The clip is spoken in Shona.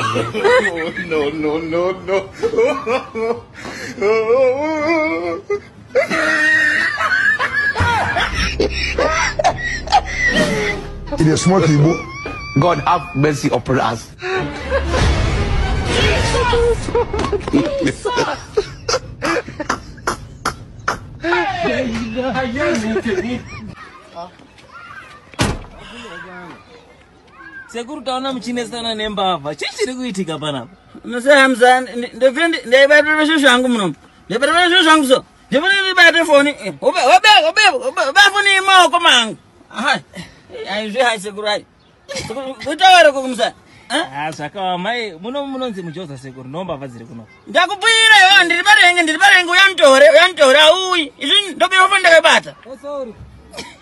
No. It is small people. God have mercy upon us. Sekuru taona mchinesana nembavha. Chichiri kuitika panapa. Musamza ndebata zvangu muno. Ndebata zvangu so. Ndibata bata phone. Ubafuni maoko mangu. Aha. Aizvi sekuru ai. Kutaura kukumsa. Zvakawa mai munonzi mujoza sekuru nombavha dziri kuno. Ndakubvira iwe ndiri barenge uyantora uyi. Izvi ndobe wafunda kubata. Sorry.